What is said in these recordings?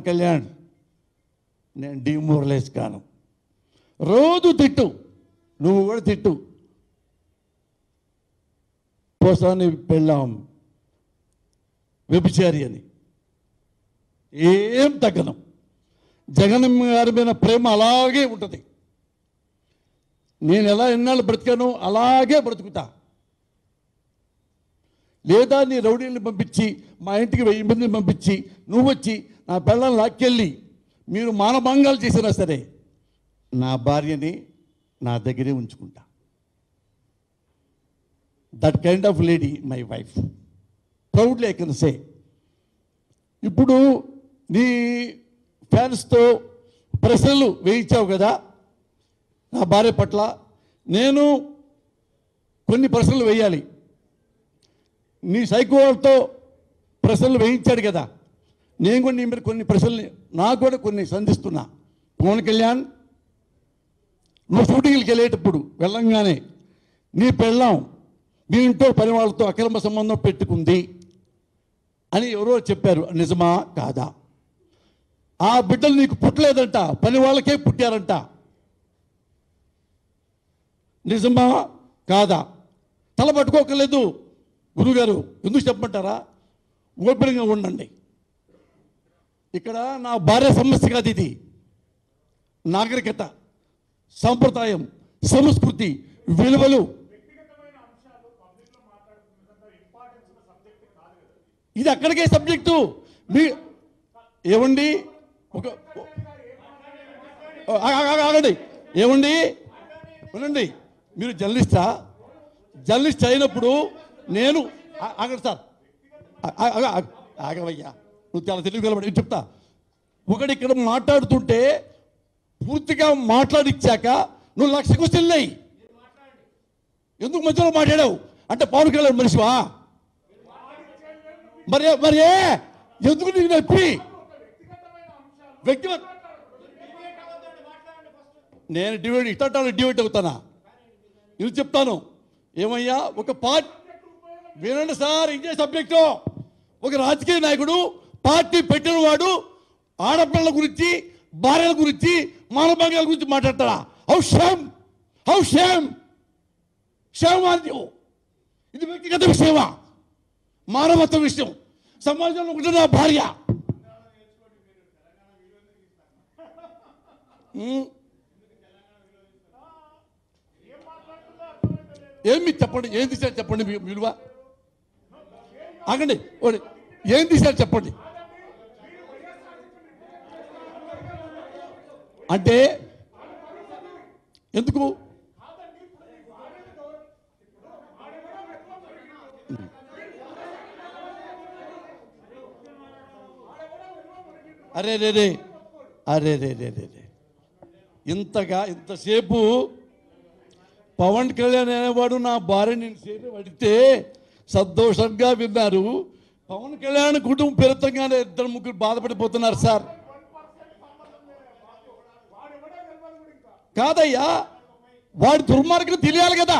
కళ్యాణ్ నేను డిమోరలైజ్ కాను. రోజు తిట్టు, నువ్వు కూడా తిట్టు. పోసాని పెళ్ళాం వ్యభిచారి అని, ఏం తగ్గను. జగన్ గారి మీద ప్రేమ అలాగే ఉంటుంది. నేను ఎలా ఎన్నాళ్ళు బ్రతికాను అలాగే బ్రతుకుతా. లేదా నీ రౌడీని పంపించి మా ఇంటికి 1000 మందిని పంపించి నువ్వు వచ్చి నా పిల్లల్ని లాక్కెళ్ళి మీరు మానభంగాలు చేసినా సరే నా భార్యని నా దగ్గరే ఉంచుకుంటా. That kind of lady my wife, proudly I can say. ఇప్పుడు నీ ఫ్యాన్స్తో ప్రశ్నలు వేయించావు కదా నా భార్య పట్ల, నేను కొన్ని ప్రశ్నలు వేయాలి. నీ సైకోతో ప్రశ్నలు వేయించాడు కదా, నేను కూడా నీ మీద కొన్ని ప్రశ్నలు, నాకు కూడా కొన్ని సంధిస్తున్నా. పవన్ కళ్యాణ్, నువ్వు షూటింగ్కి వెళ్ళేటప్పుడు వెళ్ళంగానే నీ పెళ్ళాం మీ ఇంట్లో పని వాళ్ళతో అక్రమ సంబంధం పెట్టుకుంది అని ఎవరో చెప్పారు, నిజమా కాదా? ఆ బిడ్డలు నీకు పుట్టలేదంట, పని వాళ్ళకే పుట్టారంట, నిజమా కాదా? తల పట్టుకోకలేదు గురుగారు, ఎందుకు చెప్పమంటారా? ఓపెన్గా ఉండండి. ఇక్కడ నా భార్య సమస్య కాదు, ఇది నాగరికత, సాంప్రదాయం, సంస్కృతి, విలువలు. ఇది అక్కడికే సబ్జెక్టు. మీ ఏమండి ఒక ఆగండి, ఏమండి వినండి. మీరు జర్నలిస్ట్ అయినప్పుడు నేను ఆగండి సార్, ఆగవయ్యా, నువ్వు చాలా తెలివి కలబడి చెప్తా. ఒకటి ఇక్కడ మాట్లాడుతుంటే పూర్తిగా మాట్లాడిచ్చాక నువ్వు 1,00,000 క్వశ్చన్లు అయ్యి ఎందుకు మధ్యలో మాట్లాడావు అంటే పవన్ కళ్యాణ్ మనిషివా? మరి ఎందుకు నీకు నొప్పి? వ్యక్తిగత నేను డివైడ్ అవుతానా? ఇది చెప్తాను. ఏమయ్యా, ఒక పార్టీ వినండి సార్, ఇదే సబ్జెక్టు. ఒక రాజకీయ నాయకుడు పార్టీ పెట్టిన వాడు ఆడపిల్లల గురించి, భార్యల గురించి, మానభంగాల గురించి మాట్లాడతాడా? హౌ షేమ్ ఇది వ్యక్తిగత విషయమా? మానవత్వ విషయం. సమాజంలో ఒకటి నా భార్య. ఏమి చెప్పండి, ఏం తీశారు చెప్పండి మీ విలువ. ఆగండి, ఏం తీశారు చెప్పండి. అంటే ఎందుకు? అరే ఇంతసేపు పవన్ కళ్యాణ్ అనేవాడు నా భార్య నేను సేపు అడిగితే సంతోషంగా విన్నారు. పవన్ కళ్యాణ్ కుటుంబం పెరుతంగానే 2-3 బాధపడిపోతున్నారు సార్. కాదయ్యా, వాడి దుర్మార్గం తెలియాలి కదా,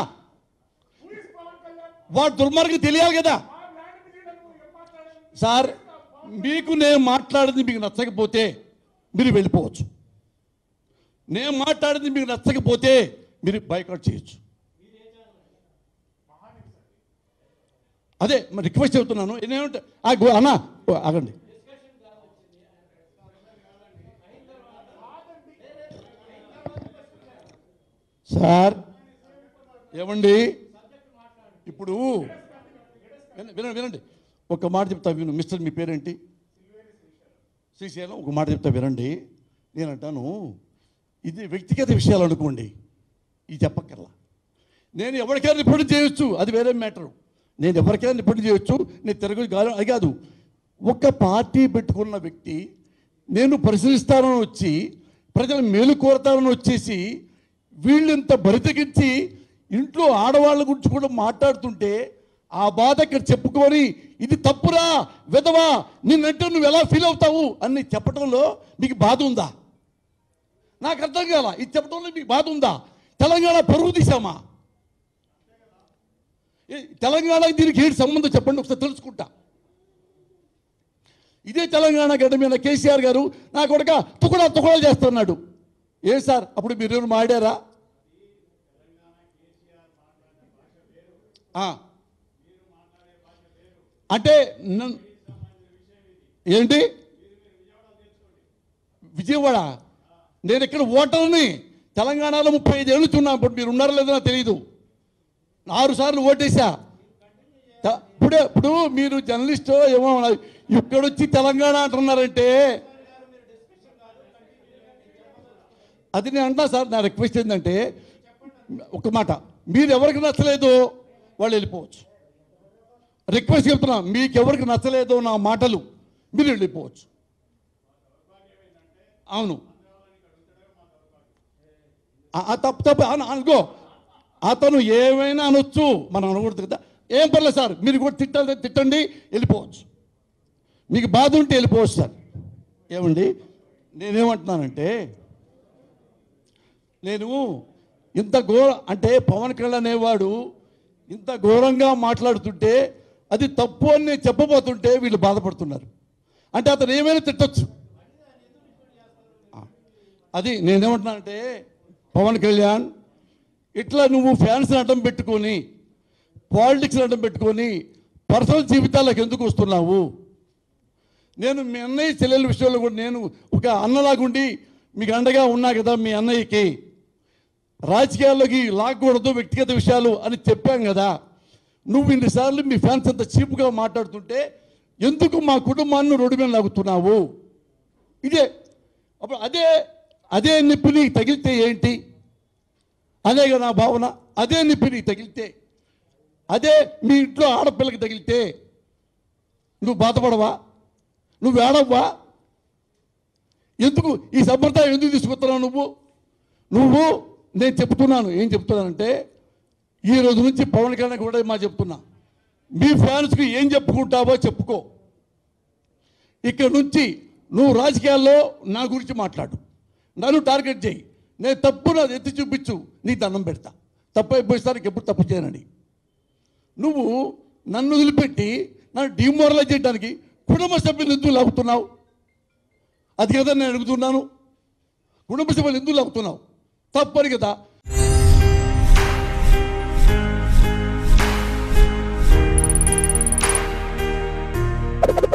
సార్. మీకు నేను మాట్లాడింది మీకు నచ్చకపోతే మీరు వెళ్ళిపోవచ్చు. నేను మాట్లాడింది మీకు నచ్చకపోతే మీరు బైకాట్ చేయొచ్చు. అదే మరి రిక్వెస్ట్ చెబుతున్నాను. ఏమంటే అన్న ఆగండి. సార్ ఏమండి, ఇప్పుడు వినండి, ఒక మాట చెప్తా విను. మిస్టర్ మీ పేరేంటి? శ్రీశైలం. ఒక మాట చెప్తా వినండి. నేనంటాను, ఇది వ్యక్తిగత విషయాలు అనుకోండి, ఇది చెప్పక్కర్లా. నేను ఎవరికైనా రిపోర్ట్ చేయొచ్చు, అది వేరే మ్యాటరు. నేను ఎవరికైనా రిపోర్ట్ చేయొచ్చు, నేను అది కాదు. ఒక పార్టీ పెట్టుకున్న వ్యక్తి నేను పరిశీలిస్తానని వచ్చి ప్రజల మేలు కోరతానని వచ్చేసి వీళ్ళు ఇంత బరితెగించి ఇంట్లో ఆడవాళ్ళ గురించి కూడా మాట్లాడుతుంటే ఆ బాధ ఇక్కడ చెప్పుకొని ఇది తప్పురా విధవా నిన్నంటే నువ్వు ఎలా ఫీల్ అవుతావు అని చెప్పడంలో మీకు బాధ ఉందా? నాకు అర్థం కాల. ఇది చెప్పడంలో మీకు బాధ ఉందా? తెలంగాణ పరుగు తీసామా? తెలంగాణకి దీనికి ఏంటి సంబంధం చెప్పండి, ఒకసారి తెలుసుకుంటా. ఇదే తెలంగాణ గడ్డ మీద కేసీఆర్ గారు నా కొడుక తుకుడాలు చేస్తున్నాడు. ఏ సార్ అప్పుడు మీరు మాడారా? అంటే ఏంటి విజయవాడ? నేను ఇక్కడ ఓటర్ని తెలంగాణలో 35 ఏళ్ళు ఉన్నా. ఇప్పుడు మీరు ఉన్నారో లేదో నాకు తెలియదు. 6 సార్లు ఓటేసా. ఇప్పుడు మీరు జర్నలిస్టు ఏమో ఇక్కడొచ్చి తెలంగాణ అంటున్నారంటే అది నేను అంటున్నా సార్. నా రిక్వెస్ట్ ఏంటంటే ఒక మాట, మీరు ఎవరికి నచ్చలేదో వాళ్ళు వెళ్ళిపోవచ్చు. రిక్వెస్ట్ చెప్తున్నా, మీకు ఎవరికి నచ్చలేదో నా మాటలు మీరు వెళ్ళిపోవచ్చు. అవును, తప్పు అనుకో. అతను ఏమైనా అనొచ్చు, మనం అనకూడదు కదా. ఏం పర్లేదు సార్, మీరు కూడా తిట్టండి, వెళ్ళిపోవచ్చు. మీకు బాధ ఉంటే వెళ్ళిపోవచ్చు సార్. ఏమండి నేనేమంటున్నానంటే, నేను ఇంత అంటే పవన్ కళ్యాణ్ అనేవాడు ఇంత ఘోరంగా మాట్లాడుతుంటే అది తప్పు అని నేను చెప్పబోతుంటే వీళ్ళు బాధపడుతున్నారు. అంటే అతను ఏమైనా తిట్టచ్చు. అది నేనేమంటున్నానంటే, పవన్ కళ్యాణ్ ఇట్లా నువ్వు ఫ్యాన్స్ని అడ్డం పెట్టుకొని పాలిటిక్స్ని అడ్డం పెట్టుకొని పర్సనల్ జీవితాలకు ఎందుకు వస్తున్నావు? నేను మీ అన్నయ్య చెల్లెల విషయంలో కూడా నేను ఒక అన్నలాగుండి మీకు అండగా ఉన్నా కదా. మీ అన్నయ్యకి రాజకీయాల్లోకి లాగకూడదు వ్యక్తిగత విషయాలు అని చెప్పాం కదా. నువ్వు ఇన్నిసార్లు మీ ఫ్యాన్స్ అంత చీప్గా మాట్లాడుతుంటే ఎందుకు మా కుటుంబాన్ని రోడ్డు మీద లాగుతున్నావు? ఇదే అప్పుడు అదే నిప్పు నీకు తగిలితే ఏంటి? అదే కదా నా భావన. అదే నిప్పు నీకు తగిలితే, అదే మీ ఇంట్లో ఆడపిల్లకి తగిలితే నువ్వు బాధపడవా? నువ్వు ఏడవ్వా? ఎందుకు ఈ సంప్రదాయం ఎందుకు తీసుకొస్తున్నావు నువ్వు? నేను చెప్తున్నాను, ఏం చెప్తున్నానంటే, ఈ రోజు నుంచి పవన్ కళ్యాణ్ కూడా మా చెప్తున్నా, మీ ఫ్యాన్స్కి ఏం చెప్పుకుంటావో చెప్పుకో. ఇక్కడ నుంచి నువ్వు రాజకీయాల్లో నా గురించి మాట్లాడు, నన్ను టార్గెట్ చేయి. నేను తప్పు నాది ఎత్తి చూపించు, నీ దండం పెడతా. తప్పు అయిపోయిస్తానికి ఎప్పుడు తప్పు చేయనని. నువ్వు నన్ను వదిలిపెట్టి నన్ను డిమోరలైజ్ చేయడానికి కుటుంబ సభ్యులు ఎందుకు లాగుతున్నావు? అది కదా నేను అడుగుతున్నాను. కుటుంబ సభ్యులు ఎందుకు లాగుతున్నావు? తప్పని కదా.